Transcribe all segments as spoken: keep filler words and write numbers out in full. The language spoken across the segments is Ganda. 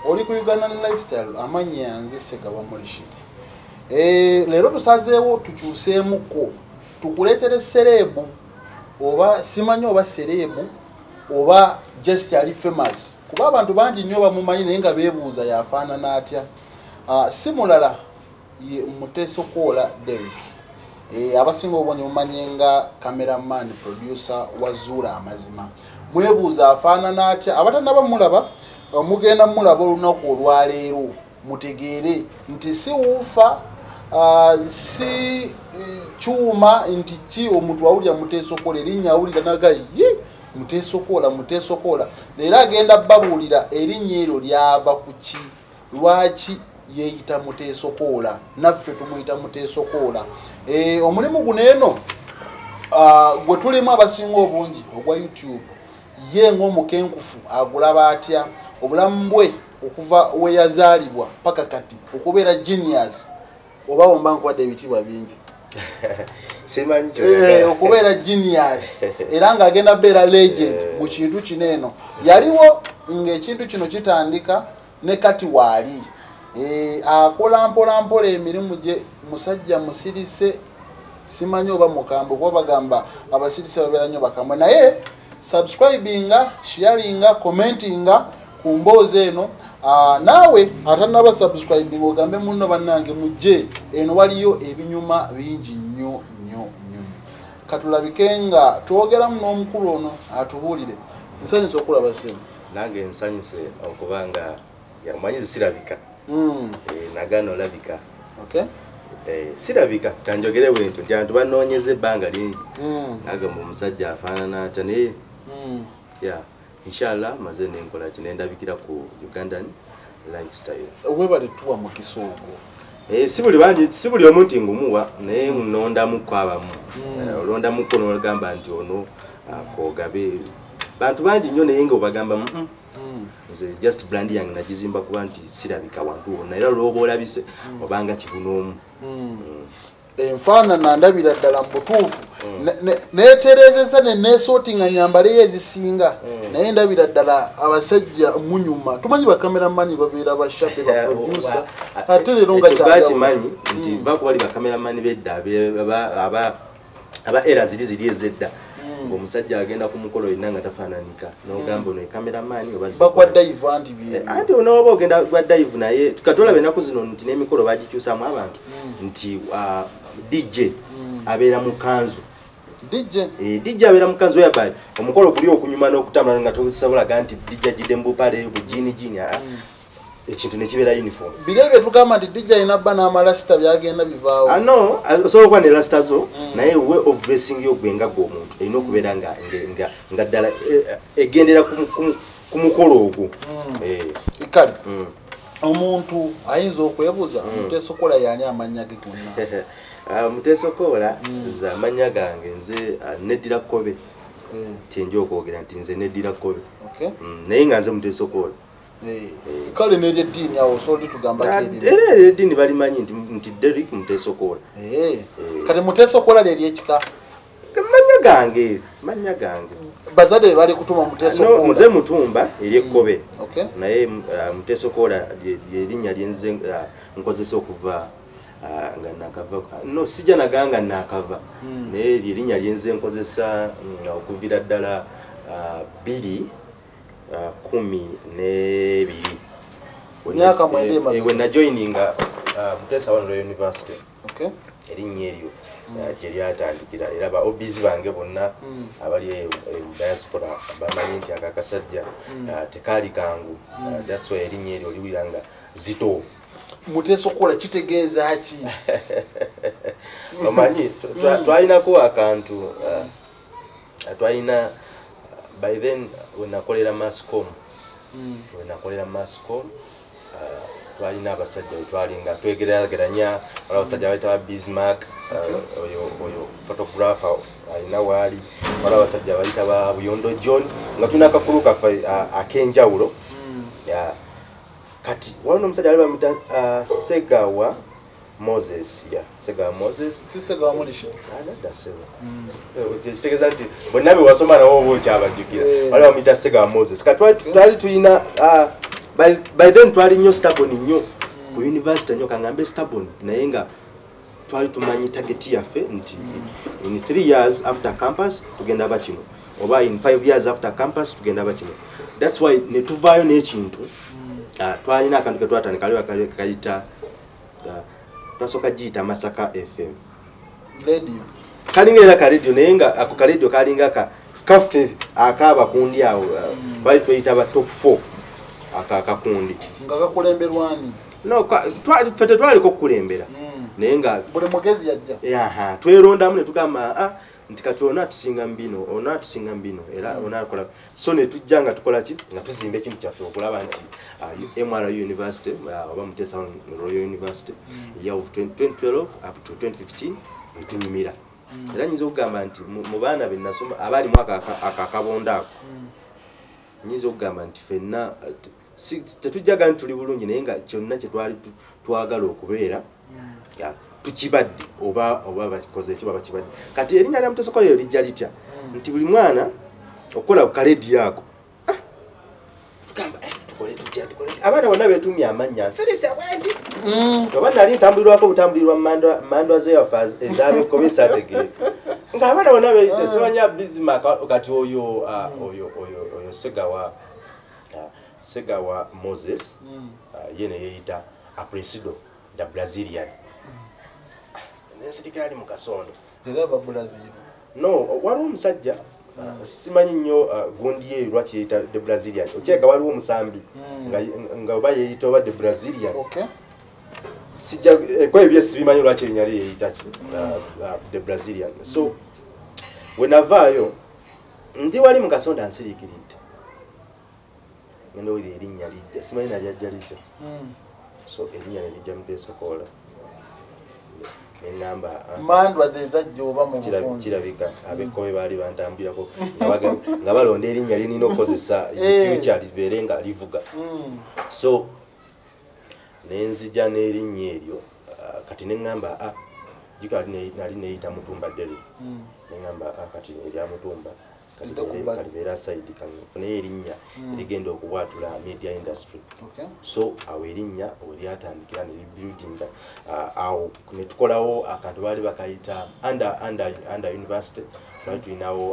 oli ku Ugandan Lifestyle amanyi yanze Segaba Mulishid. Eh lero tusazeewo tukyuseemuko tukuleetere serebu oba simanyi oba serebu oba just ali famous kuba abantu bangi nnyo bamumanyi naye nga beebuuza yafaanana atya. Uh, si mulala ye Muteso Kola Derek. Eh abasinga obonye mumanyi nga cameraman producer wa Zura Amazima. Mwebuuza afaanana atya abatanaba mulaba mugenda mulaba olunaku olwaleero mutegeere nti si wuufa uh, si chuma nti ki omuntu awulira Muteso Kola erinnya awulira nagayi Muteso Kola Muteso Kola leero agenda babuulira erinnya eryo lyava ku ki lwaki yeeyita Muteso Kola naffe tumuyita Muteso Kola. Eh omulimu guno eno uh, gwe tulimu abasinga obungi ogwa YouTube ye ng'omukenkufu agulaba atya obulamu bwe okuva we yazaalibwa paka kati okubeera genius oba womba nkwadde ebitibwa bingi simanyi kyo eh okubeera genius era nga agenda beera legend mu kintu kino eno yaliwo ng'ekintu kino kitandika ne kati waali eh akola mpola mpola emirimu gye musajja musirise simanyi oba mukambo kuba bagamba abasirise babeera nnyo bakamwe naye subscribinga sharinga commentinga ku mboozi eno. Uh, nawe atanaba subscribing ogambe munno bannange mujje eno waliyo ebinyuma bingi nnyo nnyo nnyo katulabikenga twogeramu n'omukulu ono atubuulire nsanyuse okulaba semu nange nsanyuse okubanga yamanyi sirabika mm. e, nagano labika okay eh sirabika kanjogere bwentu nti abantu banoonyeze ebbanga lingi mm. nagamba omusajja afaanana atya naye mm. yeah inshallah maze nenkola kinenda bikira ku Ugandan Lifestyle webale tuwa mu kisoogo eh sibuli bandi sibuli omuntu ngumuwa naye munonda mukwabamu olonda mukono olagamba nti ono akogabe bantu bangi nnyo naye ngo bagamba mm nze just brand yange najizimba kuba nti sirabika wantu ono era lobo olabise obanga kibunomu enfaanana ndabira ddala mbutuufu neeterezeza ne neesootinga nyambala ezisinga naye ndabira ddala abasajja munyuma tumanyi bakameramani babeera bashabbe baproducer ate leero nga kyakimanyi nti bakubali bakameramani bedda aba aba era ziri ziri ezedda omusajja agenda ku mukolo yenna nga tafaananika n'ogamba ono cameraman bakwa dive anti bye anti onooba ogenda kwa dive naye tukatola benaku zino nti n'emikolo bagikyusamu abantu nti D J abeera mu kanzu D J eh D J abeera mu kanzu yabaye omukolo guli okunyuma n'okutambula nga tokisabula nti D J jidembu pale bujini jini ah ekintu ne kibeera uniform birebe tugamba nti D J ina bana amalasta byagenda bivaawo ah no so kwa ne rasta zo naye way of dressing yo gwenga go omuntu erina okubeera nga nga nga ddala egendera ku mukolo ogwo eh ikali omuntu ayinza okwebuuza Muteso Kola yani amanya ge gonna ah Muteso Kola za amanya gange nze nedira kobe eh tinjo okwogera nti nze nedira kobe okay naye nga nze Muteso Kola eh kale ne dini awo so litugamba kidi era dini bali manyi nti nti Derek Muteso Kola eh kale Muteso Kola leli ekika manya gange manya gange bazade bali kutuma Muteso Kola no nze mutumba eri kobe okay naye Muteso Kola lyerinya lyenze nkozesa okuva nga nakava no sija naganga nakava naye lyerinya lyenze nkozesa okuvira ddala biri kumi ne biri myaka mwende ma ewe na joininga Muteso Kola University okay erinnya eryo jeri atandikira era ba obizi bange bonna abali e diaspora bamanyi nti akakasajja tekali kangu that's why erinnya eryo liwiranga zito Muteso Kola kitegeeza ki bamanyi twalina ko akantu twalina by then when nakolera Mascom when nakolera Mascom twalina abasajja twalinga twegeraageranya abasajja abayita Bismarck oyo oyo photographer alina wali wala abasajja abayita ba Buyondo John nga tuna kakulu kafa akenjawulo ya kati wano omusajja ali bamita Segawa Moses ya Segawa Moses Segawa Mulisha ala dasema eh kitegeza nti bonabe wasoma nawo bo kyabajukira wala bamita Segawa Moses kati twali tuyina by, by then twali nnyo stubborn nnyo ku university nnyo kangambe stubborn naye nga twali tumanyi target yaffe nti in three years after campus tugenda bakino oba in five years after campus tugenda bakino. That's why ne tuvaayo n'ekintu uh, twalina akantu ke twatandika kaliwa kayita twasooka giyita Masaka F M radio kalinga era ka radio naye nga ako ka radio kalinga ka kaffe akaaba kundi awo bali tuyita ba top four aka kakundi nga kakulemberwani no twali fete twali ko kulembera naye nga buli mugezi yajja yaha twerondamu ne tugamba ah nti kati ona tusinga mbino ona tusinga mbino era ona akola so ne tujjanga tukola ki nga tuzimba ekintu kyaffe okulaba nti M R U University oba Mutesa Royal University ya of twenty twelve up to twenty fifteen etunyumira era nyizo okugamba nti mu baana be nasoma abali mwaka akakabonda ako nyizo okugamba nti fenna tetujjaga nti tuli bulungi naye nga kyonna kye twali twagala okubeera tukibadde oba oba bakoze ekyo baba kibadde kati erinnya lya Mutesa Kolero lijja litya nti buli mwana okola ku kaledi yako tugamba tukole tutya tukole abaana bonna beetumya amannya nseresa bwendi oba nali ntambulirwako obutambulirwa mandwa zeyafa ezabekobesa ategere nga abaana bonna beeyise sebanya Bismarck kati oyo oyo oyo oyo Segawa Segawa Moses yene yeeyita Apresido da Brazilian nensitikali mu Kasondo era ba Brazil no waliwo omusajja simanyi nnyo gundi ye lwaki yeeyita the Brazilian okyeka waliwo omusambi nga oba yeeyita oba the Brazilian okay sijja kwa ebyo sibimanyi lwaki erinnya lye yeeyita the Brazilian so wenavaayo ndi wali mu Kasondo ansiriikiridde ngendo wili erinnya lijja simanyi nali ajja litya so erinnya ne lijja Mutesa Kolero nengamba mandwa zezajja oba mu bufunzi kirabika abekobe baali bantambulirako nga balonda erinnya linina okozesa future libeere nga livuga so nenzija n'erinnya eryo kati nengamba jika nali neeyita Mutumba Dele nengamba kati erya Mutumba kalibeera side kanfunayo erinnya erigenda okubwatula media industry so awo erinnya weryatandikira neribuildinga awo netukolawo akantu baali bakayita under university baali tulinawo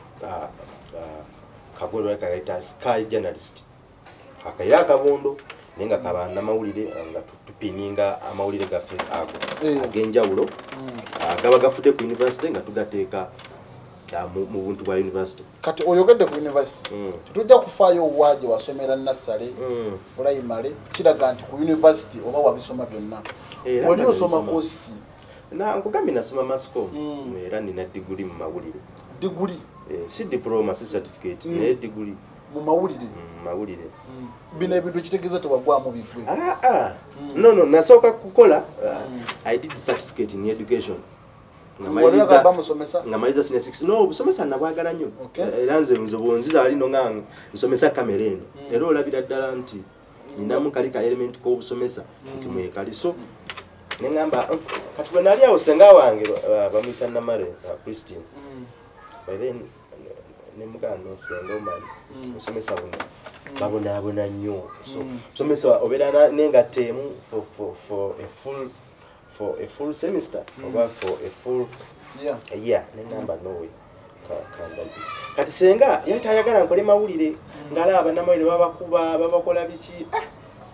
kagondo baali kakayita Sky Journalist akaira akabondo naye nga kaba namawulire nga tupininga amawulire gaffe ago ag'enjawulo gaba gafudde ku university nga tugateeka mu buntu bwa university kati oyogedde ku university tetujja kufaayo owaje wasomera Nassale primary kiraga nti ku university oba wabisoma byonna oli osoma course ki na nkugambye nasoma mass com era nina degree mu mawulire degree si diploma si certificate naye degree mu mawulire mawulire bino ebintu kitegeeza tewagwamu bigwe ah ah no no nasooka kukola I did certificate in education ngamaliza ngamaliza senior six no busomesa nabwagala nnyo era nze nzobonziza ali no ngange nsomesa kamera eno era olabira ddala nti ninamu kali ka element ko busomesa nti mwekali so nengamba kati bwe nali awo senga wange bamwita Namale Christine by then nemugano senga omani busomesa buno babona abona nnyo so busomesa obera nenga temu for for for a full for a full semester mm. or for a full yeah a year nengamba no way kanda this kati senga yatayagala nkole mawulire ngalaba namawulire babakuba babakola biki ah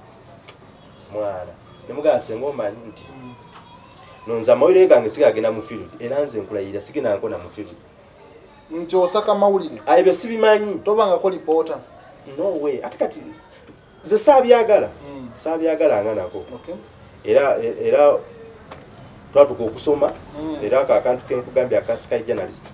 mwana nemuga senga omanyi nti nonza mawulire gange sigagenda mu field era nze nkulayira sigena nkona mu field nti osaka mawulire aibe sibimanyi tobanga ko reporter no way atakati ze sabyagala mm. sabyagala nganako okay era era twatuko okusoma era akakantu kenkugambye aka Sky Journalist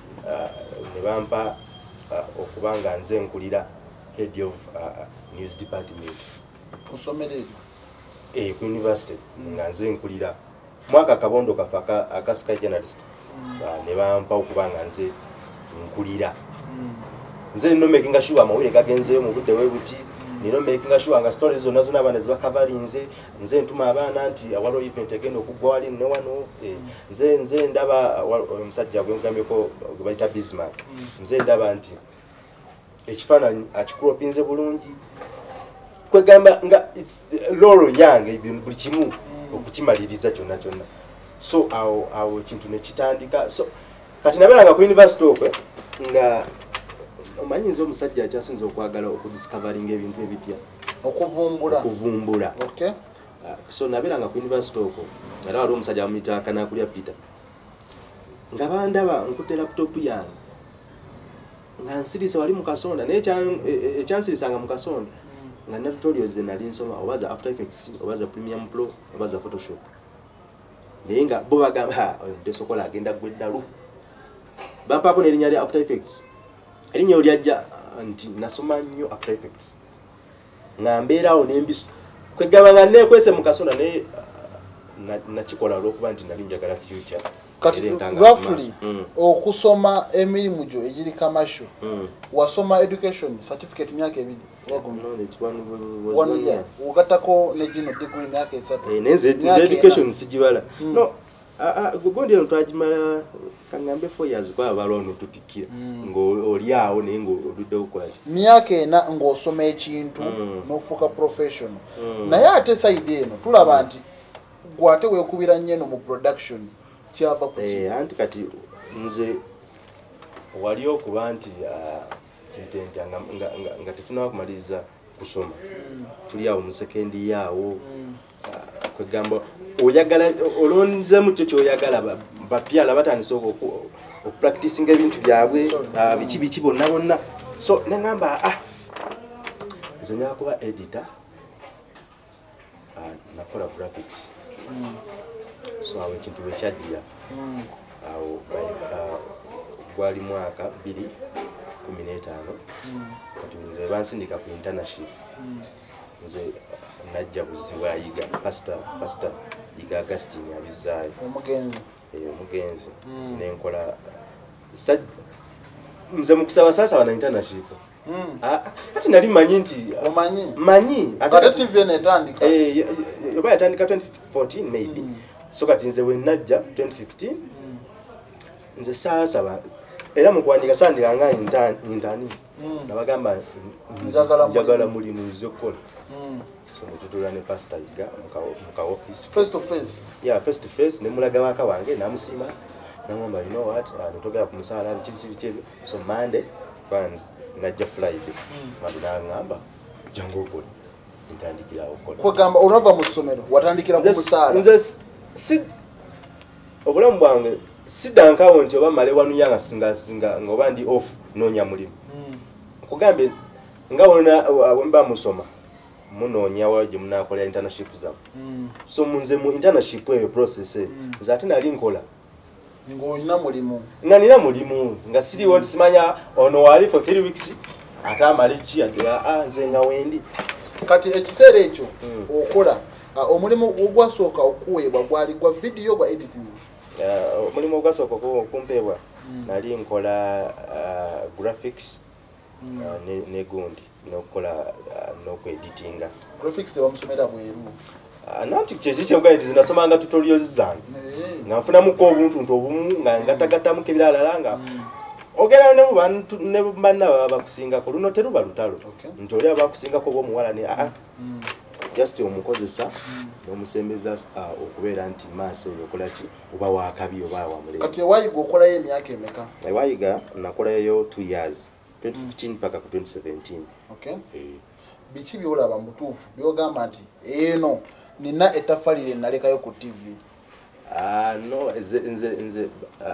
ne bampa okubanga nze nkulira head of news department kusomere eh ku university nga nze nkulira mwaka kabondo kafaka aka Sky Journalist ne bampa okubanga nze nkulira nze no making sure amawulire gagenzeyo mu budde webuti nino making sure nga stories zonna zonna abana ziba coverinze nze ntuma abaana nti awalo event egenda okugwa wali ne wano nze nze ndaba omusajja gwe ngambeko bayita Bismarck nze ndaba nti ekifaananyi akikropinze bulungi kwegamba nga it's loro yange ibintu buli kimu okukimaliriza kyonna kyonna so awo awo ekintu ne kitandika so kati nabeeranga ku university okwe nga omanyiza omusajja akyasinza okwagala okudiscovering ebintu ebipya okuvumbula okuvumbula okay uh, so nabeeranga ku university okwo era waliwo omusajja amuyita Kanakulya Peter nga bandaba nkutte laptop yange nga nsirisa wali mu Kasonda naye ekyansirisanga mu Kasonda nga na tutorials ze nali nsoma oba za After Effects oba za Premiere Pro oba za Photoshop naye nga bo bagamba oyo tesokola agenda gweddalu bampaako n'erinnya lya After Effects erinnya lyajja nti nasoma nnyo After Effects nga mbeerawo n'embiso kwegamba nga neekwese mu Kasonda naye nakikola olw'okuba nti nali njagala future kati roughly mm. okusoma emirimu gyo egiri commercial mm. wasoma education certificate myaka ebiri ugatako negino degree myaka esatu eh nenze education sijibala mm. no gogondi eno twagimala kangambe four years kwa balono tutikira mm. ngo oliawo ne ngo odudde ukwaki myaka ena ng'osoma ekintu mm. n'ofuuka professional mm. naye ate side eno tulaba nti mm. gwate weekubira nnyo mu production kyava ku eh anti kati nze wali okuba nti kitenti nga nga, nga tetuna kumaliza kusoma mm. tuli awo mu second yawo mm. uh, kwegamba oyagala olonze mu cyo oyagala bapyala batandise oku practicing ebintu byabwe biki biki bonna bonna so nangamba ah nze nyakuba editor uh, nakola graphics mm. so awo ekintu bwekyadira mm. awo gwali mwaka bbiri kumi n'etaano mm. kati nze bansindika ku internship mm. nze najja buzibu ayiga pastor pastor yiga Augustine abizaayo omugenzi eh omugenzi mm. nenkola sad nze mukusaba sasa wana internship mm. ah kati nali manyi nti omanyi manyi ate T V netandika eh yoba yatandika twenty fourteen maybe mm. so kati nze we najja twenty fifteen mm. nze sasa ba era mukwandika sandilanga intani intani mm. nabagamba njagala mulimu nzokola mm. so mututula ne pastor yiga muka muka office face to face yeah face to face ne mulaga waka wange namusima namwamba you know what uh, nitogera ku musala bichi bichi so Monday bands najja Friday mm. madina ngamba jango ko ntandikira okola ko gamba urava mu somero watandikira ku musala nze si obulamu bwange sidankawo nti oba male wanu yanga singa singa ngoba ndi off nonya mulimu mm. kugambe nga wona wemba musoma munonya waje munakola internship za mm. so munze mu internship eyo process mm. zati nali nkola ngo ina mulimu nga nina mulimu nga siri mm. wonti simanya ono wali for three weeks ata malichi ya ah nze nga wendi kati ekiseera ekyo mm. okola uh, omulimu ogwasooka okuweebwa gwali gwa video gwa editing uh, omulimu ogwasooka okumpebwa mm. nali nkola uh, graphics mm. uh, ne, ne gundi nokola uh, noko editinga graphics de bamusomera bweru ananti kyeki kyengandi zinasomanga tutorials zange nga nfuna muko obuntu nto obumu nga ngatagata mu kibirala langa ogera ne bantu ne banna bakusinga ko luno teruba lutalo ntoli abakusinga ko bomuwala ne a just omukozesa n'omusembeza okubeera nti maase yokolaki oba wakabi oba wamule kati wayiga okola ye myaka emeka wayiga nakola yo two years twenty fifteen paka ku twenty seventeen okay eh bichi byolaba mutufu byogamba nti eno nina etafalire nalekayo ku T V ah no nze nze nze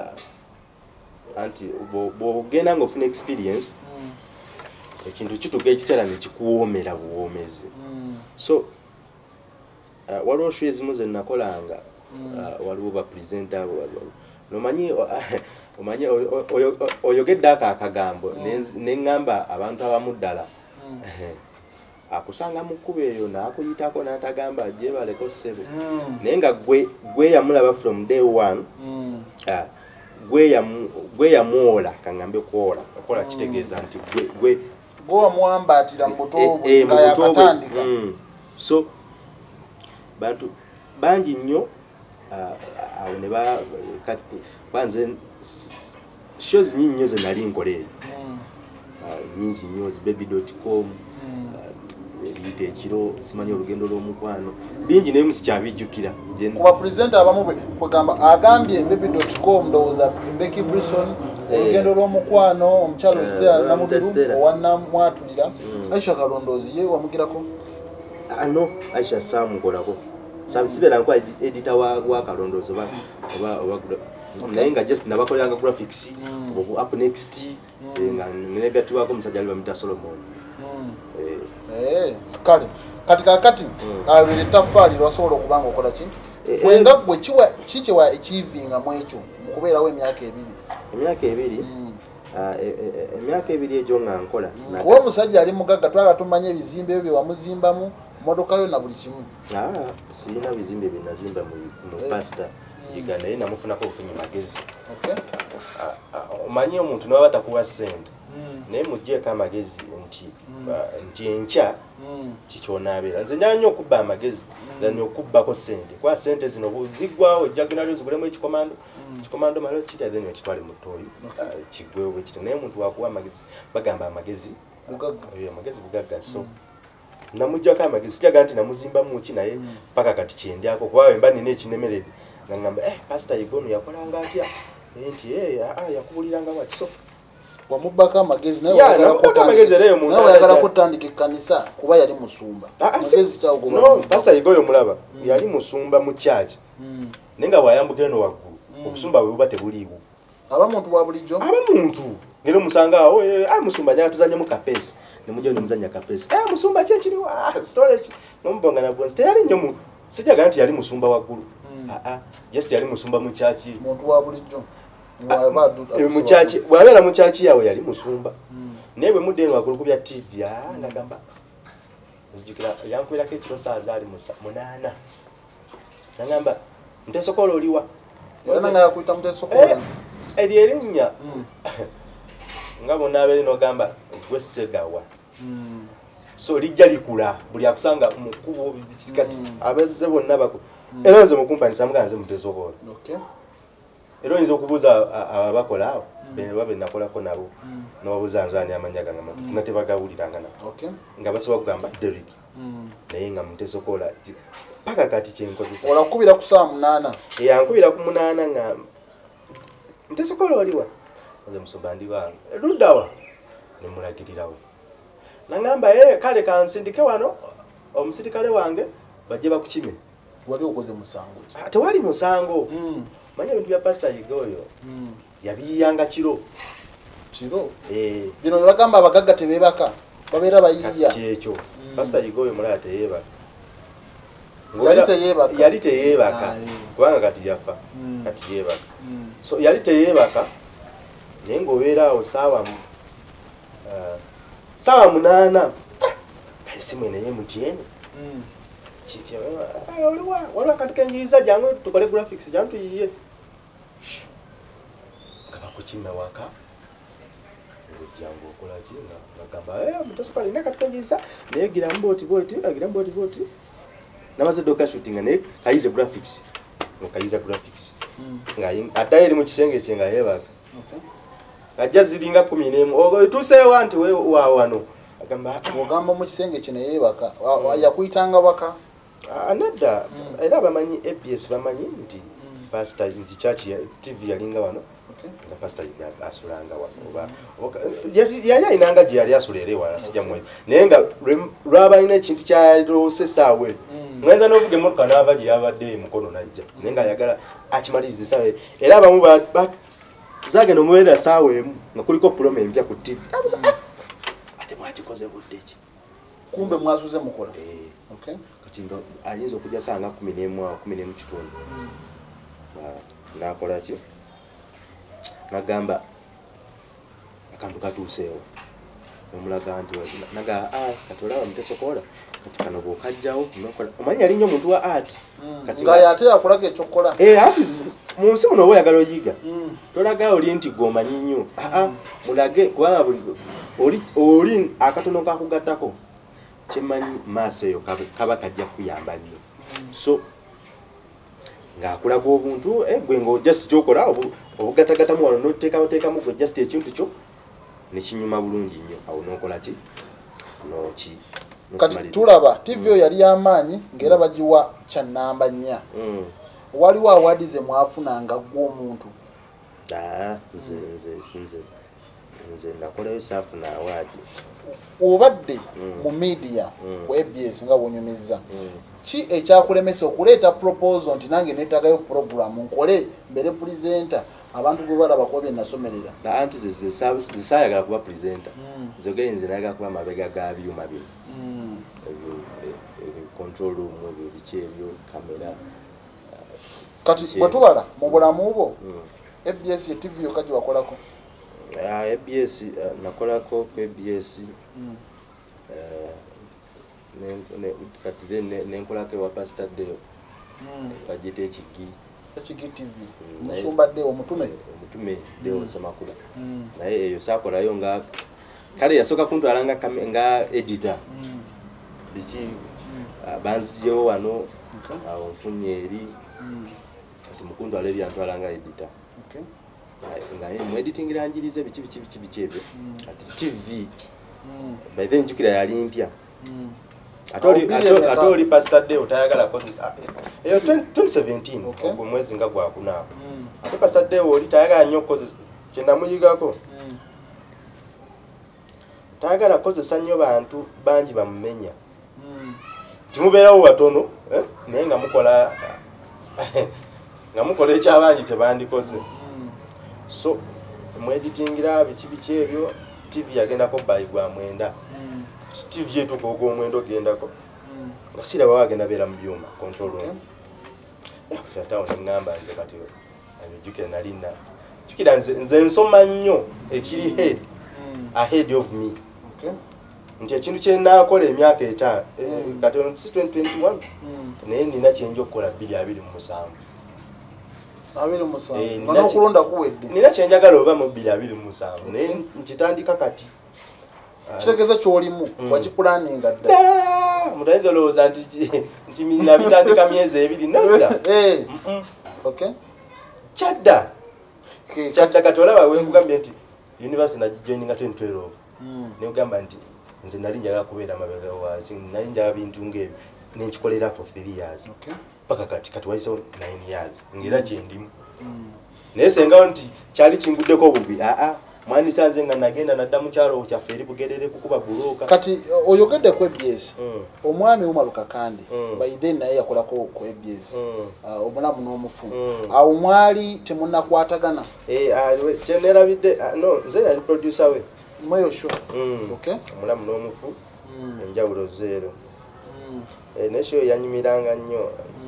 anti bo gena ngo funa experience mm. ekintu kituka ekisera ne kikuwomera buwomezi mm. so uh, waliwo shwezi muze nakolanga mm. uh, waliwo ba presenter no manyi omanyi oyogedde akagambo mm. nengamba abantu abamuddala mm. akusanga mukube eyo nakuyitako natagamba je baleko sebe mm. nenga gwe gwe yamulaba from day one mm. ah gwe ya gwe yamuola kangambe kola kola kitegeeza nti gwe gwe go mwamba atira mbutobu e, e, nga yakatandika mm. so bantu banji nnyo awo ne ba kwanze shows nyinyi nyo ze nali nkole mm. uh, nyingi nyo baby dot com mm. ebiyita ekiro simanyi olugendo lw'omukwano bingi naye musikyabijjukira kuba pulezidenti abamu kwegamba agambye baby dot com ndowooza Becky Brisson olugendo lw'omukwano omukyalo Stella Namubiru owannamwatulira Aisha Kalondoozi ye wamugirako ano Aisha saamukolako sibeera nkuba edita wa Kalondoozi oba naye nga just nabakoleranga graphics up next nga nenegatibwako omusajja ali bamita Solomon kale kati kakati alwere tafaali lwasobola okubanga okola ki wenga gwe kiwa kikyewa achievinga mu ekyo mukubeerawo emyaka ebiri emyaka ebiri emyaka ebiri egyo nga nkola kuba omusajja ali mugagga twaga tumanye ebizimbe ebyo byewamuzimbamu motoka yo na buli kimu sirina bizimbe bye nazimba mu pasta yiga naye namufunako obufunyi magezi omanyi omuntu nawe batakuwa ssente naye muggyeko amagezi nti nti enkya kikyonaabeera nze njala nnyo okubba amagezi zani okubbako ssente kuba ssente zino ziggwawo ojjagenalyo zigulemu ekikomando ekikomando malo kitya then ekitwale mu ttooyi kiggwewo bwe kityo naye omuntu wakuwa amagezi bagamba amagezi amagezi bugagga so namuggyako amagezi sijaga nti namuzimbamu ki naye paka kati kyendyako kuba wemba nina ekinemeredde nga ngamba eh pastor Igono yakolanga atya nti eh yakubuliranga bwati so wamubaka amagezi naye wayagala kutandika ekkanisa kuba yali musumba magezi kyagoba no pastor Igoyo mulaba yali musumba mu church nenga bwayambukira no waggulu obusumba bwe buba tebuliiwo aba muntu wa bulijjo aba muntu ngero musanga awo ah musumba jya tuzanye mu kapesi nemujye nemuzanya kapesi ah musumba kye kiri wa storage nombonga na bwonste yali nyomu sijaga nti yali musumba waggulu ah ah yes yali musumba mu church muntu wa bulijjo muchachi bwabera muchachi yawe yali musumba newe mudeno wakulu kubya T V ngagamba nzijukira yankwira ke kiro saa zali munana ngamba ntesokolo oliwa yana nga yakuita mtesokolo eri erinya ngabo nabere no gamba gwesegawa so lijja likula buli akusanga mukubo bitikati abezze bonna bako era nze mukumpani samuganze mutesokolo okay ero inzo kubuza abakola awo bene babe nakolako nabo nababuza nzani amanyaga ngama tufuna tebagawuliranga nabo okay nga basoba kugamba Derrick naye nga mutesokola paka kati kyenkozesa ola kubira ku saa munana e yankubira ku munana nga mutesokola waliwa nze musumba ndi wange luddawa ne mulagirirawo nangamba eh kale kansindike wano omusirikale wange baje bakukime wali okoze musango tewali musango manya bintu bya pastor Igoyo mm. yabiyanga kiro kiro eh bino bagamba abagagga tebebaka babera bayiya kyekyo mm. pastor Igoyo mulala teyebaka yali teyebaka yali teyebaka kubanga kati yafa mm. kati yebaka mm. so yali teyebaka nengo obera awo sawa uh, sawa munana kaisi mwene ye mutieni mm. chichi ah oliwa wala katika njiza jangu tukole graphics jangu yiye kaba kuchina waka jangu okola chinga nakamba eh mutasoka lina katika njiza ne gira mboti boti agira mboti boti namaze doka shooting ne kaize graphics no kaiza graphics mm. ngai atayeri mu kisenge chenga yebaka okay kajazilinga kumi n'emu ogo tuse wanti we wa wano agamba ogamba mu kisenge kine yebaka yakuyitanga baka anada era bamanyi A P S bamanyi nti pastor inzi church ya T V yalinga wano okay nga pastor asulanga wano oba yali inanga je yali asulerewa sija mwe nenga raba ine kintu kya rose sawe mwenza novuge motoka nava je yabadde mukono najja nenga yagala akimalize sawe era abamu ba zage no mwenda sawe nga kuliko promo empya ku T V ate mwakikoze buddechi kumbe mwazuze mukola eh okay kindo ayinza okuja sanga kumi n'emu kumi n'emu kitundu nakola ki nagamba akantu katuuseewo omulaga nti naga katola bamutesokola kati kano bwokajjawo nokola omanyi yali nnyo omuntu wa art kati nga yate yakolako ekyokukola eh asi mu nsi muno oba oyagala oyiga tolaga oli nti gwomanyi nnyo aa mulage kubanga oli oli akatono kakugattako kimanyi maaso eyo kaba kajja kuyamba nnyo so ng'akulaga obuntu gwe ngo just kyokola obugatagatamu wano noteekateekamu gwe just ekintu kyo ne kinyuma bulungi nnyo awo n'okola ki noki kati tulaba T V yali yamanyi ngera bajiwa cha namba nnya mm. waliwo awadi ze mwafunanga gwo omuntu ah nze nze sinze nze nakolayo saafuna awadi obadde mu media ku A B S nga bonyumiza ki ekyakulemesa okuleeta proposal nti nange neetagayo program nkole mbere presenter abantu bwe balaba ko bye nasomerera na anti ze zisayagala kuba presenter zogere nze naga kuba mabega ga byuma bino control room ebyo biki ebyo kamera kati bwe tubala mu bulamu bwo A B S ye T V yokaji wakolako A B S nakolako ku A B S kati then nenkolako wa Pastor Deo bajete ekigi ekigi T V musumba Deo omutume omutume Deo Samakula naye eyo sakolayo nga kale yasoka kuntwalanga nga editor biki banzijewo wano awo nfunye eri kati mukundwala eri antwalanga editor naye mu editing ranjirize biki biki biki biki ebyo ati T V by then njukira yali mpya atoli atoli atoli Pastor Deo tayagala ko eyo twenty seventeen ogwo mwezi nga gwa kuna ati Pastor Deo oli tayagala nnyo ko kyenda muyigako tayagala kozesa nnyo bantu bangi bamumenya timubeerawo batono naye nga mukola nga mukola ekyabangi tebandikoze so mu editingira biki biki ebyo T V yagendako bayi gwa mwenda T V yetu ko go mwendo gendako nga sira bawagenda bera mu byuma control room ya tawo ngamba nze kati abijukira nalinda jukira nze nze nsoma nnyo ekiri head ahead of me okay nti ekintu kye nakola emyaka etaano kati twenty twenty-one naye nina kyenjo okukola bbiri abiri mu musanvu abiri mu musanvu ngano kulonda kuwedde nina kyenjagala oba mu bbiri abiri mu musanvu naye nkitandika kati kitegeza kyolimu wakipulaninga dda mutayinza olowooza nti nti mina bitandika myezi ebiri nadda okay kyadda kyadda kati olaba wenkugambye nti university nagijoininga twenty twelve nekugamba nti nze nali njagala kubeera mabega waki nali njagala bintu ng'ebyo nenkikolera for three years paka kati kati wayisewo nine years ngera kyendimu naye sengawo nti kyali kinguddeko obubi aa mwani sanze nga nagenda nadda mu kyalo kyaffe eri bugerere kukuba buloka kati oyogedde ku A B S omwami Umaruka Kandi by then naye yakolako ku A B S omulamu n'omufu awo mwali temunnakwatagana kyenerabidde no nze yali producer we moyo sho okay omulamu n'omufu enjawulo zero nesho yanyumiranga nnyo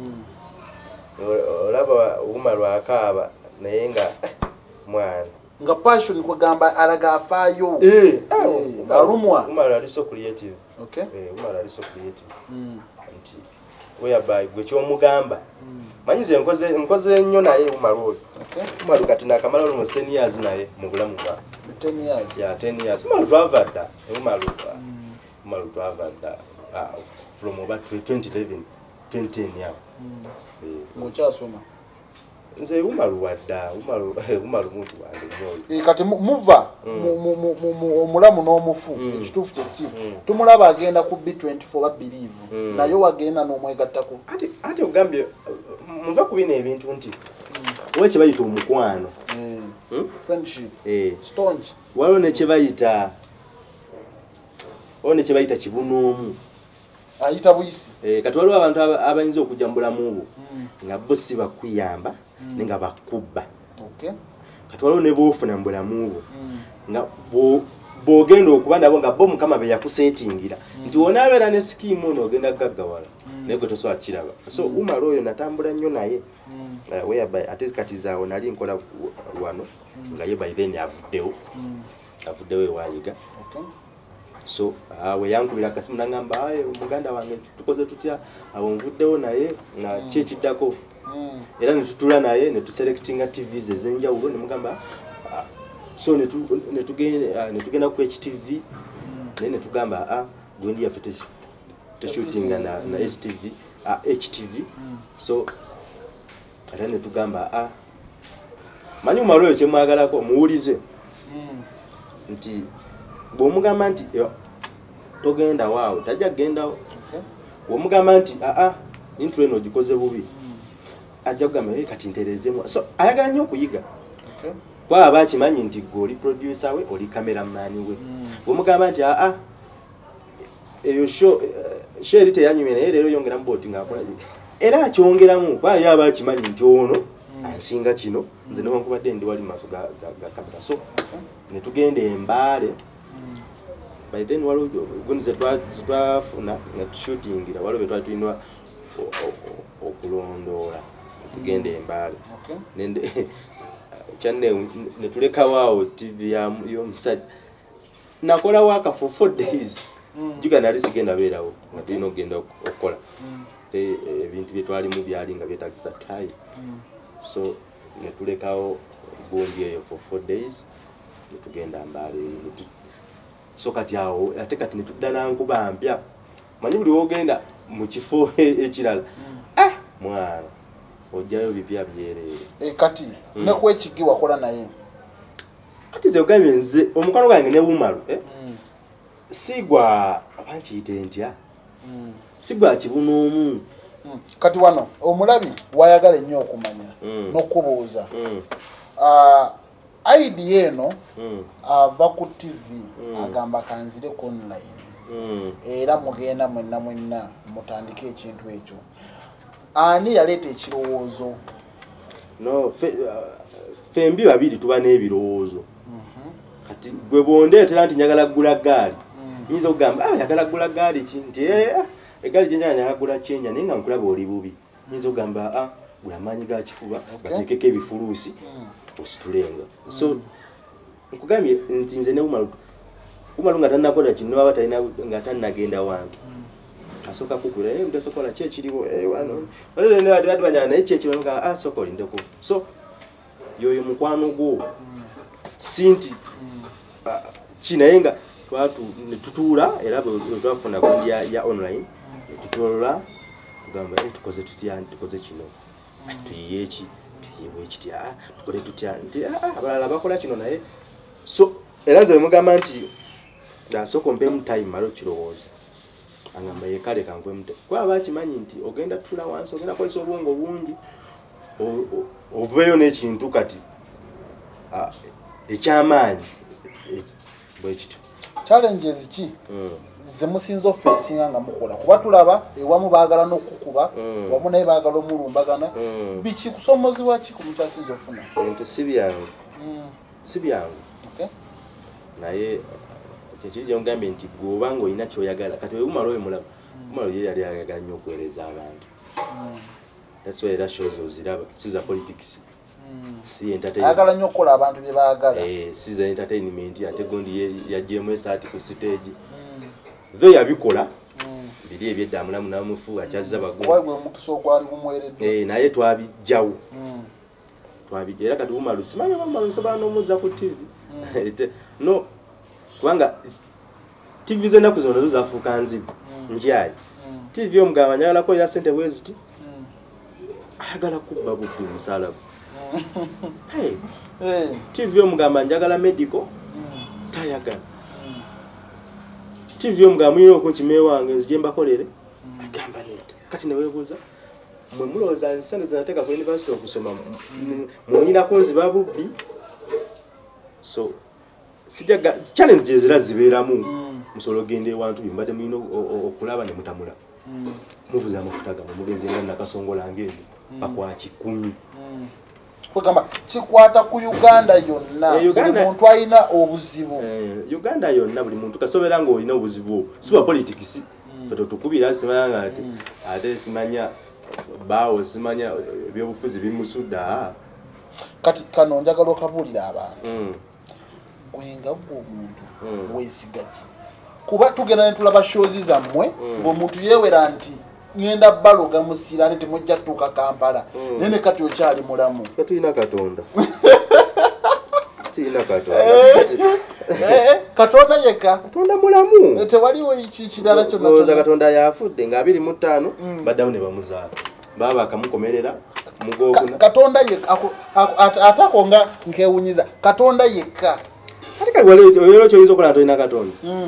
olaba Umaru akaaba naye nga mwana nga passion kwagamba alaga afayo eh alumwa Umaru ali so creative okay eh Umaru ali so creative anti whereby gwe kyomugamba manyize nkoze nkoze nnyo naye Umaru okay Umaru kati nakamala almost ten years naye mu bulamu bwa ten years yeah ten years Umaru twavadda Umaru Umaru twavadda from about twenty eleven twenty ten yawo ngokyasoma nze Umaru wadda Umaru Umaru muntu wange nyo kati muva omulamu n'omufu ekituufu kyeki tumulaba agenda ku B twenty-four ba believe naye wagenda n'omwegattako ati ati ogambye muva ku bino ebintu nti owe kye bayita omukwano friendship stones waliwo ne kye bayita one kye bayita kibunoomu ayita buyisi kati waliwo abantu abayinza okujja mu bulamu bwo nga bo si bakuyamba nenga bakubba okay kati waliwo ne boofuna mu bulamu bwo nga bw'ogenda okuba nabo nga bo mukama be yakusetingira nti wonaabeera ne sikiimu ono ogenda gaggawala naye gwe tosobola kiraba so Umaru oyo natambula nnyo naye whereby ate kati zaawo nali nkola wano nga ye by then avuddewo avuddewo ewayiga so awe yankubira akasimu nangamba aye muganda wange tukoze tutya awo nvuddewo naye nga kyekiddako era ne tutula naye ne tuselectinga T Vs ezenjawulo ne mugamba so ne tugenda ku H T V naye ne tugamba a gwendi yaffe teshootinga na S T V H T V so era ne tugamba a manyi Umaru oyo kyemwagalako muwulize nti bw'omugamba nti togenda waawo tajja gendawo womugamba nti aa intro eno gikoze bubi ajja kugamba hey kati nterezemu so ayagala nnyo okuyiga kwa abakimanyi nti gwe oli producer we oli cameraman we womugamba nti aa eyo show sheri teyanyumye naye leero yongera mboti ngaakola era akyongeramu kwa yo abakimanyi nti ono ansinga kino nze newankubadde ndi wali maaso ga kamera so ne tugenda Embale by then walo gunze twafuna nga tushootingira walo betwa tulina okulondoola tugenda Embale nende channe ne tuleka waawo T V ya y'omusajja nakola waka for four days juga nali sigenda beerawo nga tulina okugenda okukola ebintu bye twalimu byali nga byetagisa time so ne tulekawo bondi eyo for four days ne tugenda Mbale so kati awo ate kati ne tudana nkuba mpya manyi buli wogenda mu kifo ekirala ah mwana ojayo bipya byerere e kati ne kwechigi wakola naye kati ze ogambye nze omukwano gwange ne wumalu eh sigwa abankiyite ntya sigwa kibunomu kati wano omulabi wayagala nnyo okumanya n'okubuuza ah idea eno ava ku T V agamba kanzire ku online era mugenda mwenna mwenna mutandike ekintu ekyo ani yaleeta ekirowoozo no fembi babiri tuba n'ebirowoozo kati gwe bondeetera nti njagala kugula gaali nyinza okugamba ah yagala kugula gaali ki nti egaali gye njagala kugula kyenya naye nga nkulaba oli bubi nyinza okugamba ah gula maanyi ga kifuba gateekeko ebifuluusi ositulenga so nkugambye nti nze ne Wumalu Wumalu nga tannakola kino aba talina nga tannagenda wantu asoka kukula eh mtasokola kye kiriwo eh wano wale ne watu banyana naye kye kiriwo nga ah sokoli ndeko so yoyo mukwano gwo sinti kinayenga twatu tutula era bwe twafuna kundi ya, ya online tutola gamba eh tukoze tutya tukoze kino tuyiye eki tuyiwe kitya tukole tutya nti ah abalala bakola kino naye so era nze mugamba nti da soko mpe mu time malo kirowooza angamba yekale kankwe mute kwa abakimanyi nti ogenda tula wansi ogenda kolesa obwongo bungi oveyo n'ekintu kati ekyamaanyi bwe kityo challenges ki ze musinzo facing nga mukola kuba tulaba ewamu baagala n'okukuba wamu naye baagala omulumbagana biki kusomozibwa ki ku mukyasinzo ofuna ebintu si byangu si byangu naye kyekiri gye mugambye nti gweoba ng'olina kyoyagala kati Wumalu oyo mulaba Wumalu ye yali ayagala nnyo okuweereza abantu that's why era shows oziraba si za politics si entertainment ayagala nnyo okukola abantu bye baagala eh si za entertainment ate gondi yagyemu esaati ku stage though yabikola biri ebyedda mulamu namufu akyazza bago wabwe omukisa ogwali bumwereddwa eh naye twabijjawo twabijja era kati Wumalu simanyi Wumalu nsobola n'omuzza ku T V no kubanga T V zena kuzo nazo zafuuka nzibu njyayi T V omugamba njagala kolera sente bweziti ayagala kubba bubbi musalabu hey T V omugamba njagala medical tayagala T V omugamba yino ko kime wange nzije mbakolere agamba neta kati ne webuza mwe mulowooza nsande zinateka ku university okusoma muyina konzi babubbi so sijaga challenge je zira zibeeramu musolo gende wantu bimbade mwino okulaba ne mutamula muvuza amafutaga mugenze ngana nakasongola ngende pakwa kikumi kugamba kikwata ku Uganda yonna buli muntu alina obuzibu Uganda yonna buli muntu kasobera ngo olina obuzibu siba politics feto tukubira simanya ati ate simanya bawo simanya byobufuzi bimusuda kati kano njagala okabulira abantu gwenga gwo omuntu wesigaki kuba tugenda ne tulaba shows zammwe ng'omuntu yeewera nti ngenda baloga musira ate temujja tuka Kampala nene kati okyali mulamu katuyina Katonda tuyina Katonda eh Katonda yeka Katonda mulamu tewaliwo iki kirala kyonna kyonna Katonda yafudde nga abiri mu ttaano baddamu ne bamuzaala baba akamukomerera mugoguna Katonda yeka atako nga nkewunyiza Katonda yeka ate kali wale oyero kyoyinza okola ntolina Katonda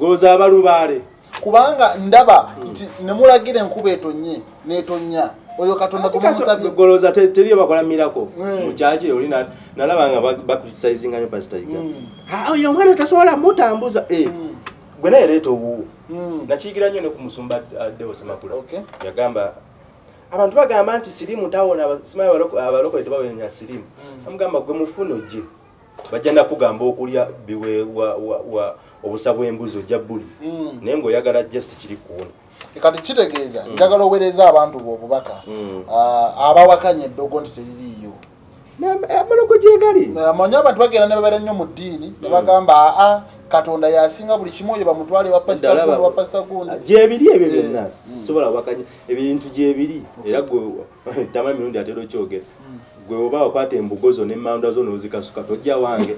goza abalubaale kubanga ndaba nti nemulagira enkuba etonye netonnya oyo katonda kumusabye goloza teri bakola mirako muchaje oli na nalabanga bakrisizing anyo pastor iga ha oyo mwana tasobola mutambuza eh gwena yereto wu nakigira nyo ne kumusumba Deo Semakula yagamba abantu bagamba nti sirimu tawona abasimaye abaloko abaloko etibawenya sirimu amugamba gwe mufuno je bajja kugamba okulya biwe wa wa obusabwe embuzo jabuli nengo yagala just kiri kuona kati kitegeeza njagala owereza abantu bo obubaka abawakanye eddogo nti teririiyo amaloko gyegali amanyi abantu bagenda ne babeera nnyo mu ddiini ne bagamba aa katonda yasinga buli kimu oyo bamutwale bapasita gundi bapasita gundi gyebiri ebyo byonna sobola wakanye ebintu gyebiri era gwe tamanyi mirundi atera okyogera gwe oba wakwata embugozo n'emmanda zo n'ozikasuka tojja wange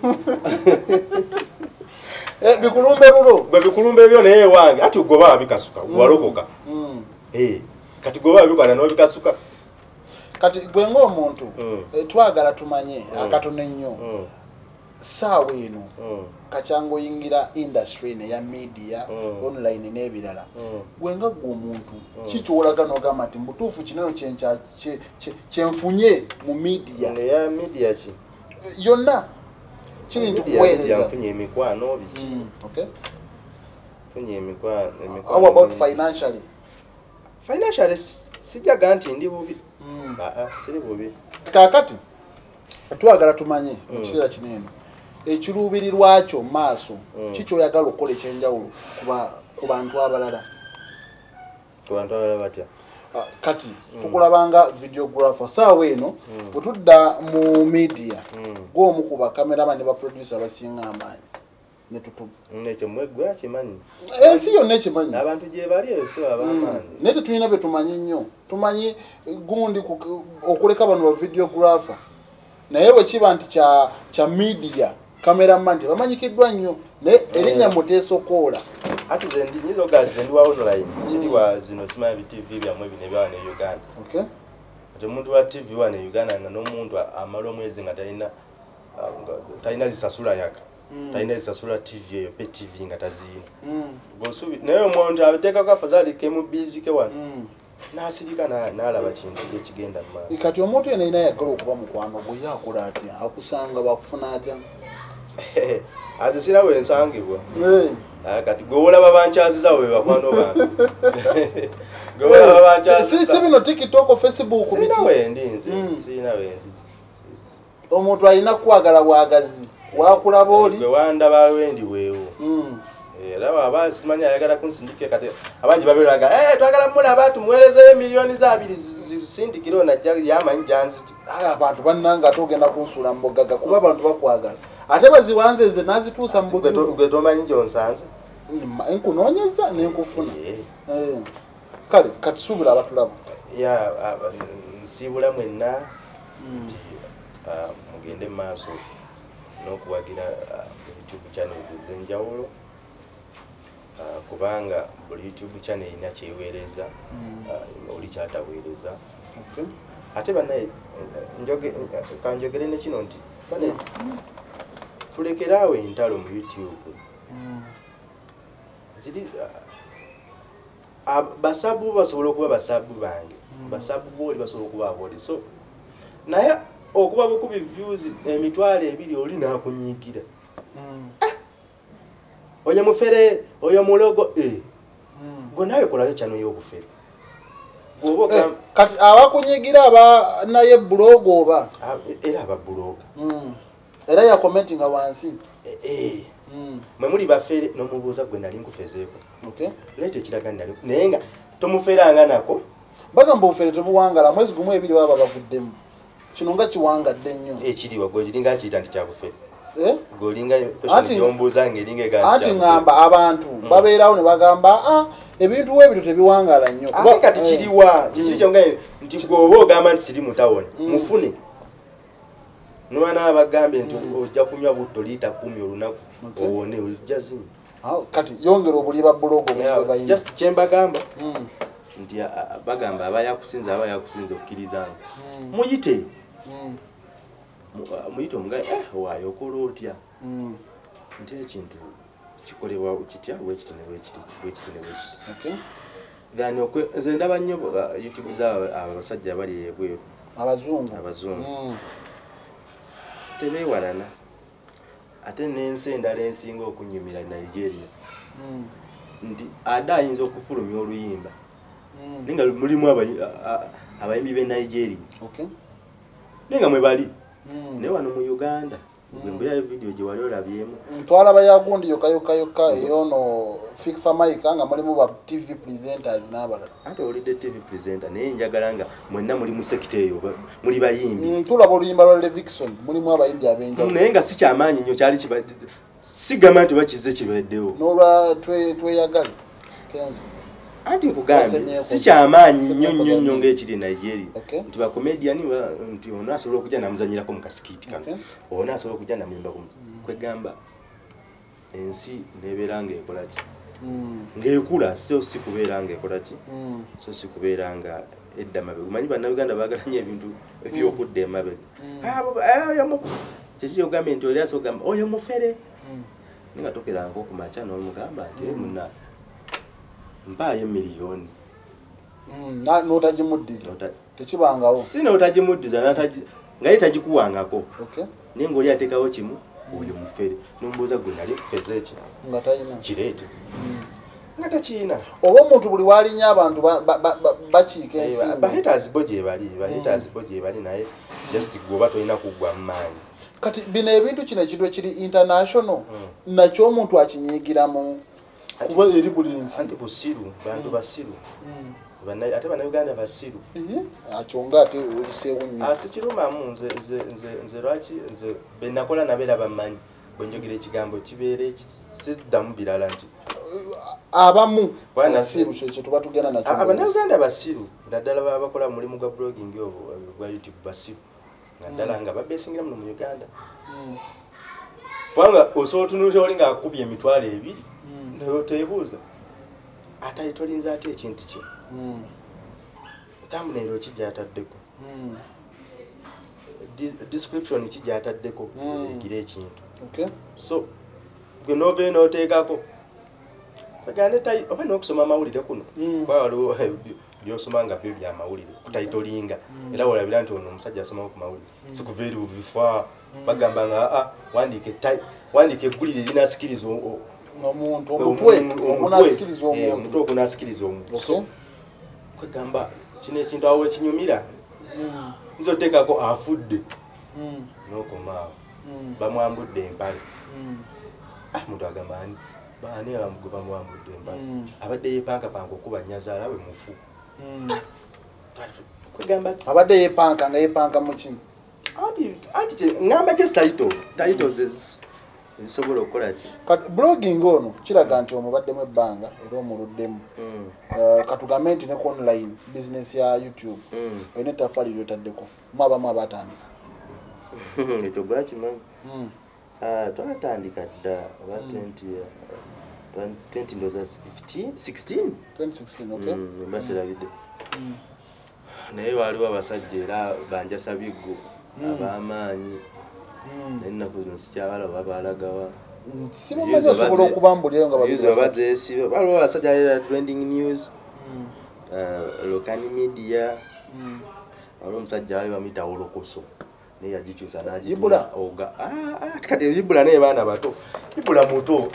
Eh bikulumbe lulo gwe bikulumbe byo naye wange ati goba bikasuka walokoka eh kati goba bikwana no bikasuka kati gwe ng'omuntu twagala tumanye akatone nnyo sawa eno kachango yingira industry ne ya media online n'ebirala gwe nga gwe omuntu kichoolaga no gamba ati mbutuufu kineno kyencha kyenfunye mu media ne ya media ki yonna kiri ntukuweereza yafunye emikwano biki okay funye emikwano emikwano how about financially financially sijaga nti ndi bubi ah ah siri bubi kakati twagala tumanye mu kiseera kinene ekiruubirirwa kyo maaso kikyo oyagala okukola ekyenjawulo kuba ku bantu abalala ku bantu abalala batya kati tukulabanga videographer sawa eno butudda mu media gwomu kuba cameraman ne ba producer basinga amaanyi ne tutu nekyo mwegwe akimanyi ensi yonna ekimanyi abantu gye bali eyo si ab'amaanyi naye tetulina bye tumanyi nnyo tumanyi gundi okuleka bano ba videographer naye bwe kiba nti kya kya media cameraman tebamanyikiddwa nnyo naye erinnya muteesokoola ati ze ndi nyizo gazi ndi wa online sidi wa zino sima T V byamwe bine bya ne Uganda okay ate muntu wa T V wa ne Uganda nga n'omuntu amalo mwezi nga talina talina zisasula yaka talina zisasula T V eyo pe T V nga tazina gosubi naye omuntu abiteka kwa fazali ke mu busy ke wana nasirika na nalaba kintu ekigenda mma ikati omuntu ene ina yagala okuba mukwano gwe yakola atya akusanga bakufuna atya azisira we nsangibwa eh kati gwe olaba bankyaziza we bakwano bantu gwe olaba bankyaziza si si bino TikTok Facebook biti sina wendi nzi sina wendi omuntu alina kwagala bwagazi wakulaba oli gwe wandaba wendi weewo era baba simanya yagala kunsindike kati abanji babiraga eh twagala mulaba tumuweleze milioni za abiri zisindikiro na yamanyi janzi aya abantu bannanga togenda kunsula mbogaga kuba abantu bakwagala ate baziwanzeze nazituusa mbogaga gwe tomanyi jonsanze nkunonyeza nenkufuna eh kale katusubira abatulaba ya nsibula mwenna nti mugende maaso n'okuwagira YouTube channels ez'enjawulo kubanga buli YouTube channel ina kyeweereza oli kyataweereza ate banaye njoge kanjogere ne kino nti bane tulekerawe entalo mu YouTube zidi basabu basobola okuba basabu bange basabu boli basobola okuba aboli so naye okuba bukubi views emitwalo ebiri oli nakunyiikira oya mufere oya mulogo eh go nawe kolayo chano y'obufere gobo eh, kati abakunyigira aba naye blog oba era aba blog mm era ya commenting awansi eh eh mm mwe muri bafere no mubuza gwe nali nkufezeeko okay lete kiraga nali nenga tomuferanga nako bagamba ofere tebuwangala mwezi gumwe ebiri baba bavuddemu kino nga kiwangadde nnyo ekiriwa gwe kiringa kiyita nti kyabufere eh golinga question yombuza ngeringe ga ati ngamba abantu mm. babeerawo ne bagamba ah ebintu webito tebiwangala nnyo kuba kati kiriwa kikiri kyonga nti gobo ogamba nti siri mutawone mm. mufune nwana abagambe nti mm. ojja kunywa butto lita kumi olunaku okay. owone ojjazi ah kati yongera obuliba blog obuswe bayina just chemba gamba mm. nti bagamba abaya kusinza abaya kusinza okkirizanga mm. muyite mm. muyito mga eh wayo kolotya mm. nti ekintu kikolebwa kitya bwekiti ne bwekiti bwekiti ne bwekiti. Okay. Then okwe nze ndaba nnyo YouTube z'abo abasajja bali ebweru abazungu abazungu mm. tebeewalana ate n'ensi endala ensinga okunyumira Nigeria mm. nti ada ayinza okufulumya oluyimba mm. nenga mulimu abayimbi b'e Nigeria okay. nenga mwe bali mm. ne wano mu Uganda Mbaya video je wali olabyemu. Ntwala bayagundi yoka yoka yoka yono Fikfa Mike anga mulimu ba T V presenters n'abala. Ate olide T V presenter naye njagalanga mwenna muri mu sector eyo muri bayimbi. Ntula boluyimba lwa Levikson mulimu abayimbi abenja. Naye nga si kyamanyi nnyo kyali kiba sigama nti bakize kibeddewo. Nolwa twe tweyagala Kenzo. Ati kugambe si kyamanyi nnyo nnyo nnyo ng'ekiri Nigeria. Okay. Nti ba comedian nti ona asobola okujja namuzanyirako mu kasikiti kano. Okay. Ona asobola okujja namimba ku mm. kwegamba ensi nebeeranga ekola ki. Mm. Ng'ekula so si kubeeranga ekola ki. Mm. So si kubeeranga edda mabega. Manyi bannayuganda baagala nnyo ebintu ebyokudda emabega. Abo ayo kyekyo ogambe nti oli aso gamba oyo mufere. Ninga tokeranga okumacha n'omugamba nti munna mpaye miliyoni. Mm, na notajimuddiza. Tekibangawo. Sina otajimuddiza nataji ngaye tajikuwangako. Okay. Ningo oli atekawo kimu oyo mufere. Nombuza gwe nali kufeze eki. Ngatayina. Kirete. Ngata china. Oba omuntu buli walinya abantu bakiika ensimbi. Ba haters boje bali, ba haters boje bali naye just goba toina kugwa mmanyi. Kati bino ebintu kino ekitwe kiri international mm. nakyo omuntu akinyigiramu kuba eri buli nsi. Anti busiru, bantu basiru. Mm. Bana ate bana Uganda basiru. Eh, achonga ate olisewo nnyo. Ah sikiruma mu nze nze nze nze lwaki nze benakola nabera bamanyi. Bonjogere ekigambo kibeere kisiddamu birala nti abamu basiru kyo tuba tugenda nakyo. Abana Uganda basiru naddala bakola mulimu gwa blogging obo gwa YouTube basiru. Naddala nga babesingira mu Uganda. Mm. Wanga osobola tunulira oli nga akubye emitwalo ebiri. Mm. Nayo tebuuza. Ata itolinza ate ekintu kye. Mm. Thumbnail kijja ataddeko. Mm. Description kijja ataddeko egire ekintu. Okay. So gwe nove no tekako. Kagane tai oba no kusoma mawulire kuno. Mm. Kwa waliwo byosomanga byo bya mawulire kutaitolinga. Mm. Era walabira nti ono omusajja asoma ku mawulire. Mm. Sikuveri uvifa mm. bagamba nga a wandike tai wandike gulire lina skills omuntu omutwe omunasikiriza omuntu omuntu okunasikiriza omuntu. So kwegamba kino ekintu awo ekinyumira. Mm. Nzotekako afudde. Mm. Nokomaawo. Mm. Bamwambudde empale. Mm. Ah muntu agamba ani bani amugoba mwambudde empale. Mm. Abadde yepanka panka okuba nyazaala we mufu. Mm. Kwegamba abadde yepanka nga yepanka mu kimu. Ati ati ngamba just title titles is nsobola okukola ki. Kati blogging ono kiraga nti omubaddemu ebbanga era omuluddemu. Mm. Uh, katugambe nti ne ku online business ya YouTube. Mm. Ene tafali lyotaddeko mwaba mwaba atandika. Ekyo gwakimanyi. Mm. Ah twatandika dda aba twenty twenty ndoza fifteen sixteen twenty sixteen okay. Mm, baserabide. Mm. Naye waliwo abasajja era banjasa biggo abamaanyi. Mm. Nennaku zino sikyabala babalagawa. Sibo maze osobola okubambulira nga babizo bazesi waliwo abasajja era trending news. Mm. Uh, Lokani media. Mm. Waliwo omusajja wali bamita olokoso. Ne yajikyusa naji Ibula oga ah ah tikati Ibula ne bana bato Ibula muto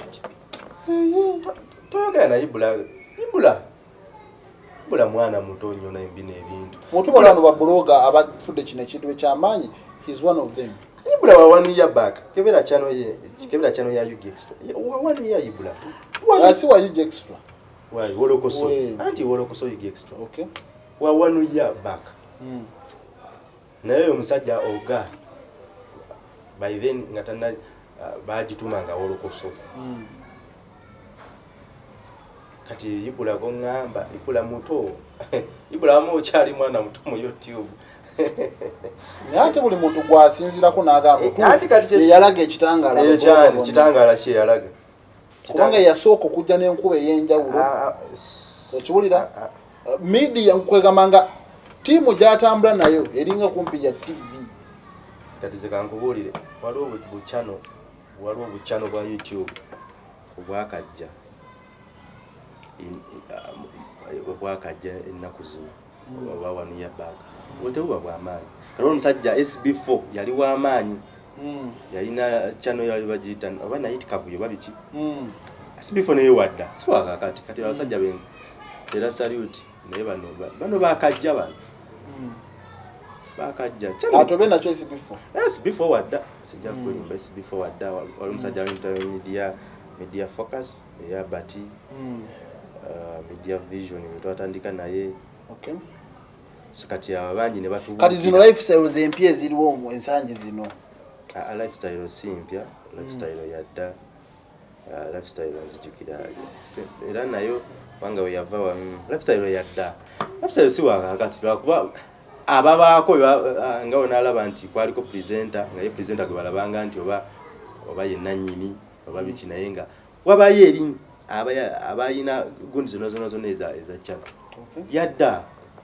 toyogera na Ibula Ibula Ibula mwana muto nnyo na mbine ebintu mutu balano ba blogger abafudde kino ekintu ekyamanyi is one of them. Ibula wa one year back kebera channel ye kebera channel ya Yugi Extra one year Ibula asi wa Yugi Extra why wolokoso anti wolokoso Yugi Extra okay wa one year back. Mm. Naye omusajja oga by then ngatana uh, bajituma nga olokoso. Mm. Kati Ibula go ngamba Ibula muto Ibula mu kyali mwana muto mu YouTube. Nyate buli muntu gwasinzirako n'agamba ati kati yalaga ekitangala ekyani kitangala kye yalaga kubanga yasooka okujja n'enkuba ey'enjawulo okibulira media nkwegamanga timu gyatambula nayo eringa kumpi ya T V. Kati ze kankubulire waliwo buchano waliwo buchano bwa YouTube obwakajja obwakajja ennaku zino oba wanu ya baaka otebuba bw'amaanyi kati omusajja S B four yali w'amaanyi yalina channel yali bagiyita oba nayiti kavuyo babiki S B four naye wadda si wakakati kati abasajja ben era salute naye bano bano bakajja bano bakajja atobe nakyo S B four S B four wadda sijja kulimba S B four wadda wali omusajja wa media media focus eya bati media vision twatandika naye okay so kati abangi ne batu kati zino lifestyle zempye ziriwo mu ensangi zino a lifestyle simpya lifestyle yadda lifestyle nzijukira era nayo wanga we yava wa lifestyle yadda lifestyle si wakakati lwakuba ababaako nga onalaba nti kwaliko presenter nga ye presenter gwe balabanga nti oba oba yenanyini oba biki naye nga wabayo eri abayina gundi zino zino zino eza eza channel yadda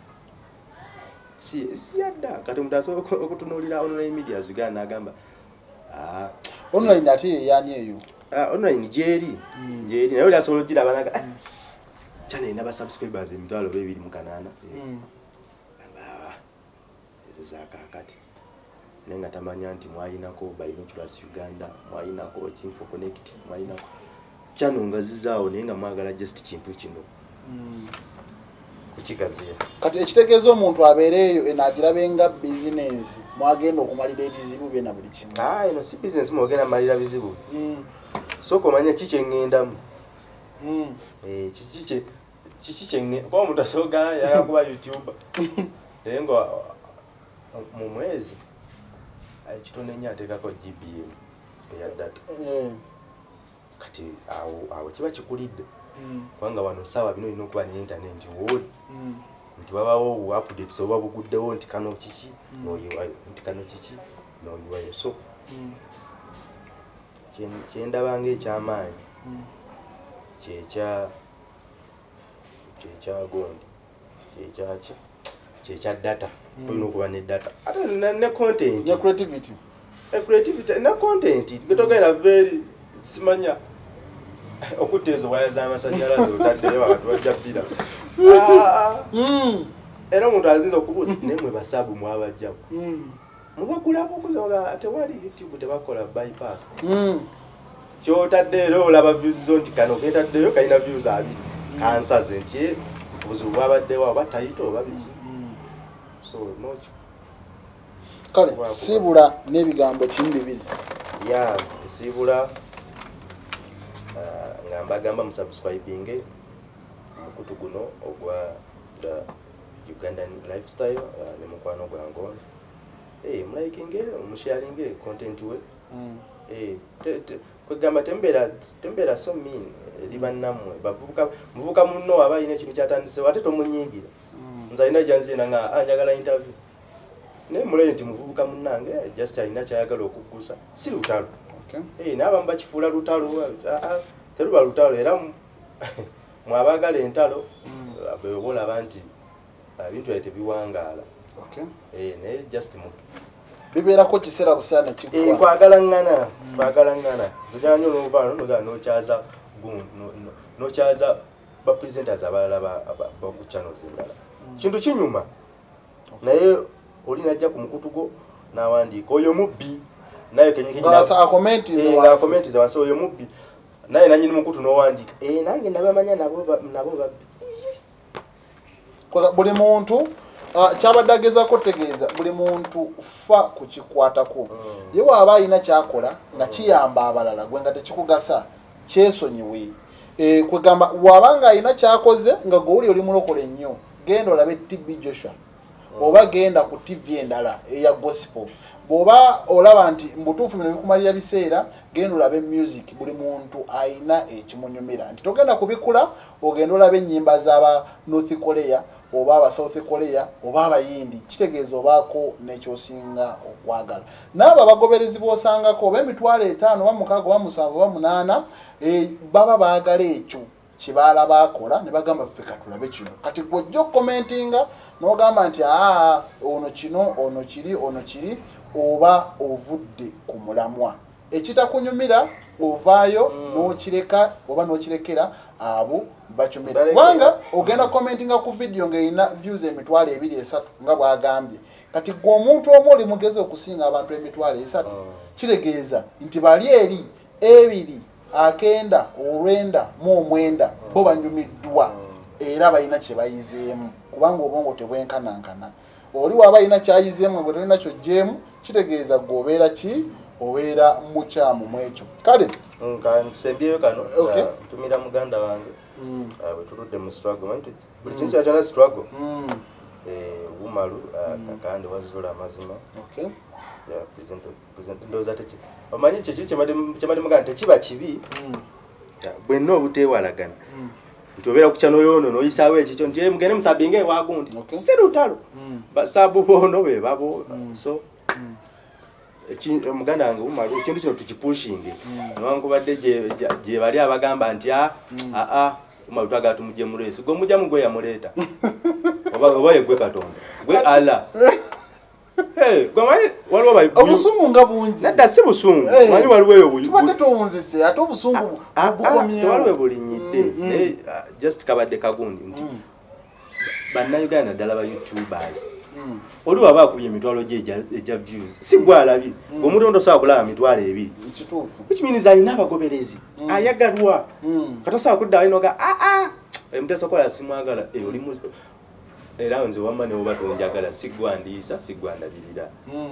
si si yadda kati mutaso okutunulira online media zigana agamba ah online ati yani eyo ah online jeri jeri nayo lyasobola gira abanaka channel ina ba subscribers emitwalo bebiri mukanana aba ezo zakakati nenga tamanya nti mwayinako Binoculars Uganda mwayinako Info Connect mwayinako channel ngazizaawo nenga mwagala just kintu kino kukigaziya kati ekitegeeza omuntu abeereeyo enagirabenga business mwagenda okumalira ebizibu bye na buli kimu ah eno si business mwagenda malira bizibu so komanya kiche ngendamu mm eh kiche kiche nge kwa omuntu asoga yakuba YouTube engo mu mwezi aikitone nya atekako G B M ya data mm kati awo awo kiba kikulidde kwanga wano sawa bino ino kuba ni internet woli nti babawo updates oba buguddewo nti kano kiki noyiwayo nti kano kiki noyiwayo so kyenda bange ekyamaanyi kyekya kyekya gondi kyekyaki kyekya data olina okuba ne data ate ne content ne creativity e creativity na content getogera very simanya okutezo waya za masanyalaze utaddeyo abantu bajja bbira mm era omuntu aziza okubuuza nemwe basabu mwabajjako mm mubagulapo okuzoga tewali YouTube tebakola bypass mm kyotaddeyo olaba views zo nti kano ketaddeyo kalina views abiri kansaze nti obuzibu bwabaddewo oba title oba biki so nocho kale sibula n'ebigambo kimu bibiri ya sibula ngamba gamba musubscribing mukutu guno ogwa the Ugandan lifestyle ne mukwano gwango eh mlikinge musharinge content we mm eh kwegamba tembera tembera so mean libanamwe bavubuka mvubuka munno abayine ekintu kyatandise wate tomunyigira nzaina janzina nga anjagala interview ne mulenti muvubuka munnange just alina kyayagala okukusa si lutalo okay eh naba mbakifula lutalo ah teruba lutalo era mwabagala entalo abeyobola abantu abintu ete biwangala okay eh ne just mu bibera ko kisera busana kigwa eh kwagala ngana kwagala ngana zajanyo no vano no ga no chaza gun no no chaza ba presenters abalala ba ba ku channels endala kintu kinyuma naye olina ajja ku mukutugo nawandika oyo mubbi naye kenyekenya ngasa comment ze wa comment ze waso oyo mubbi naye nanyi mukutu no wandika eh nange nabamanya nabo nabo babbi kwa buli muntu kyabadageza ko tegeeza buli muntu fa kukikwatako mm. ye waba alina kyakola nga kiyamba abalala gwe nga tekikugasa kyesonyiwe e kwegamba wabanga alina kyakoze nga goli oli mulokole nnyo genda olabe T B Joshua mm. oba genda ku T V endala eya gospel boba olaba nti mbutuufu bino bikumalira biseera genda olabe music buli muntu alina ekimunyumira nti togenda kubikula ogenda olabe ennyimba z'aba North Korea oba aba South Korea oba abayindi kitegeeza obaako nekyosinga okwagala naabo abagoberezi bosangako oba emitwalo etaano oba mukaaga oba musanvu oba munaana e, baba baagala ekyo kibaala bakola ne bagamba ffe katulabe kino kati gwojja commentinga n'ogamba nti aa ono kino ono kiri ono kiri oba ovudde ku mulamwa ekitakunyumira ovaayo n'okireka oba n'okirekera abo bacumira kubanga ogenda commentinga ku video ng'erina views emitwalo ebiri esatu nga bw'agambye kati gwe omuntu omu oli mugezi okusinga abantu emitwalo esatu kiregeeza nti bali eri ebiri akenda olwenda mu omwenda bo banyumiddwa era balina kye bayizeemu kubanga obwongo tebwenkanankana oli waba alina kyayizeemu bwe tolina kyo gyemu kitegeeza gwe obeera ki obeera mukyamu mu ekyo kale nsembyeyo kano ntumira muganda wange bwe tuludde mu struggle manyi buli kintu kyakyo na struggle bumalu kakandi wazula amazima ndowooza teki omanyi kyeki kyemali muganda tekiba kibi bwenna obuteewalagana nti obeera ku kyano yoono n'oyisaawo ekikyo nti mugende musabinga ewagundi si lutalo basabu boono be babo so muganda wange bumalu ekintu kino tukipushinge newankubadde gye bali abagamba nti aa bumalu twagala tumugye mu leesi gwe mujja mugwe yamuleeta oba ye gwe Katonda gwe ala obusungu nga bungi nadda si busungu manyi waliwo eyo tubadde tuwunzise ate obusungu bukomyewo tewaliwo bulinyidde just kabadde kagundi nti bannayuganda naddala ba youtubers oli waba akubye emitwalo gye ejja views si gwalabye ng'omuntu ontosobola kulaba mitwalo ebiri which means alina abagoberezi ayagalwa katosobola kuddawo inoga aa emutesokola simwagala oli era nze wamma newoba tonjagala sigwandiisa sigwandabirira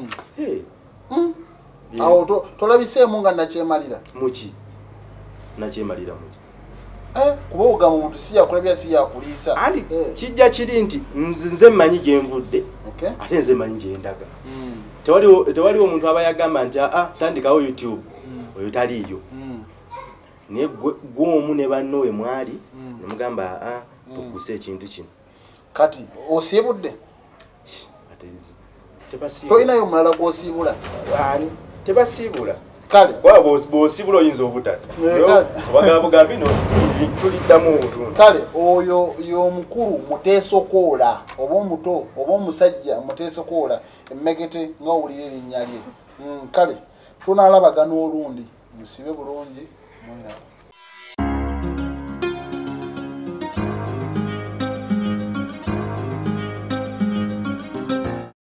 awo tolabiseemu nga nakyemalira muki nakyemalira muki kuba ogamba omuntu si yakulabya si yakuliisa andi kijja kiri nti nze mmanyi gye nvudde ate nze mmanyi gye ndaga tewaliwo omuntu aba yagamba nti aa tandikawo youtube oyo taliiyo naye gwomu ne banno we mwali nemugamba aa tugguse ekintu kino kati osiibudde tolinayo omulala gw'osiibula tebasiibula kale bw'osiibula oyinza obutata obagala bugambi tuliddamu obutundu kale oyo y'omukulu muteesokoola oba omuto oba omusajja muteesokoola emmegete nga owulira erinnya lye kale tunaalabagana olundi musibe bulungi mwera